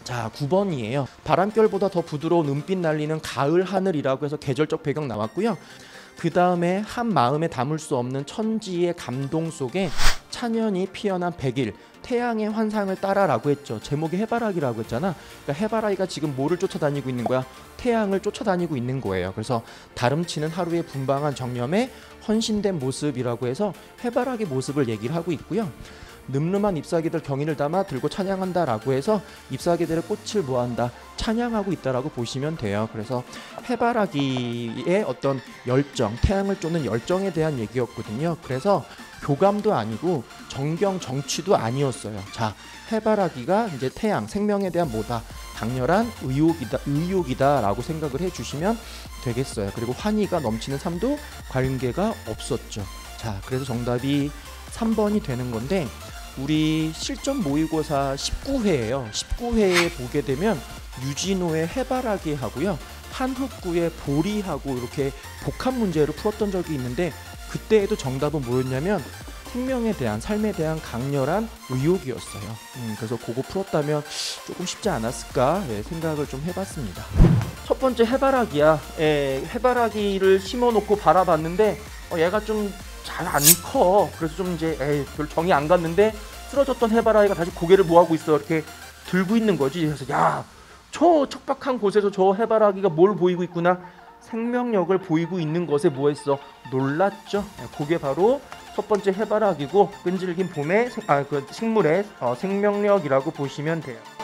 자, 9번이에요. 바람결보다 더 부드러운 은빛 날리는 가을 하늘이라고 해서 계절적 배경 나왔고요. 그 다음에 한 마음에 담을 수 없는 천지의 감동 속에 찬연히 피어난 백일 태양의 환상을 따라라고 했죠. 제목이 해바라기라고 했잖아. 그러니까 해바라기가 지금 뭐를 쫓아다니고 있는 거야? 태양을 쫓아다니고 있는 거예요. 그래서 다름치는 하루의 분방한 정념에 헌신된 모습이라고 해서 해바라기 모습을 얘기를 하고 있고요. 늠름한 잎사귀들 경인을 담아 들고 찬양한다라고 해서 잎사귀들의 꽃을 뭐한다? 찬양하고 있다라고 보시면 돼요. 그래서 해바라기의 어떤 열정, 태양을 쫓는 열정에 대한 얘기였거든요. 그래서 교감도 아니고 정경 정취도 아니었어요. 자, 해바라기가 이제 태양, 생명에 대한 뭐다? 강렬한 의욕이다라고 생각을 해주시면 되겠어요. 그리고 환희가 넘치는 삶도 관계가 없었죠. 자, 그래서 정답이 3번이 되는 건데 우리 실전 모의고사 19회예요. 19회에 보게 되면 유진호의 해바라기 하고요. 한흑구의 보리하고 이렇게 복합 문제를 풀었던 적이 있는데 그때에도 정답은 뭐였냐면 생명에 대한 삶에 대한 강렬한 의욕이었어요. 그래서 그거 풀었다면 조금 쉽지 않았을까 생각을 좀 해봤습니다. 첫 번째 해바라기야. 해바라기를 심어놓고 바라봤는데 얘가 좀 잘 안 커. 그래서 좀 이제 별 정이 안 갔는데 쓰러졌던 해바라기가 다시 고개를 뭐하고 있어? 이렇게 들고 있는 거지. 그래서 야, 저 척박한 곳에서 저 해바라기가 뭘 보이고 있구나. 생명력을 보이고 있는 것에 뭐했어? 놀랐죠. 그게 바로 첫 번째 해바라기고 끈질긴 봄의 그 식물의 생명력이라고 보시면 돼요.